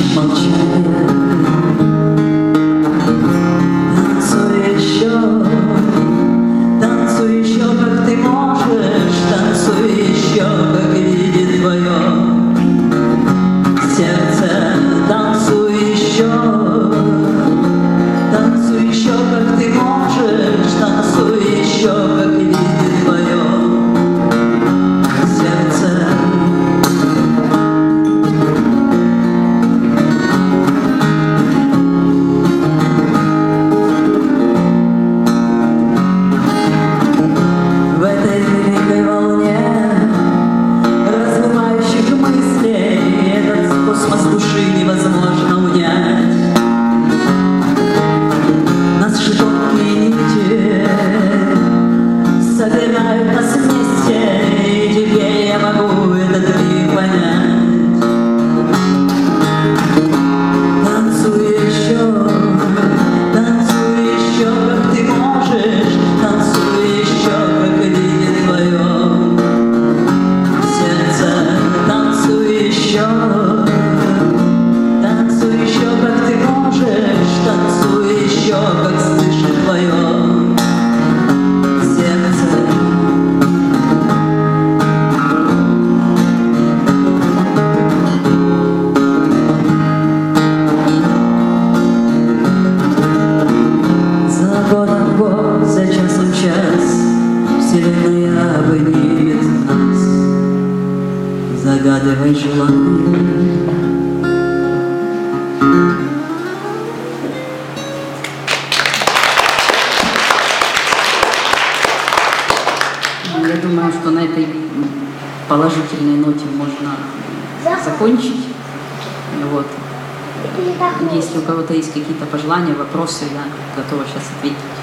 молчание. Танцуй еще, как ты можешь, танцуй еще, как видит твое сердце. Танцуй еще, как ты можешь, танцуй еще, как видит твое сердце. В этой великой волне размывающих мыслей этот космос души невозможно унять. Наши тонкие нити собирают нас вместе, и теперь я могу этот миг понять. Танцуй еще, как ты можешь, танцуй еще, как видит твое сердце. Танцуй еще, как ты можешь, танцуй еще, как слышит твое сердце. За годом год, за часом час, вселенная обнимет нас, загадывай желание. Я думаю, что на этой положительной ноте можно закончить. Вот. Если у кого-то есть какие-то пожелания, вопросы, я готова сейчас ответить.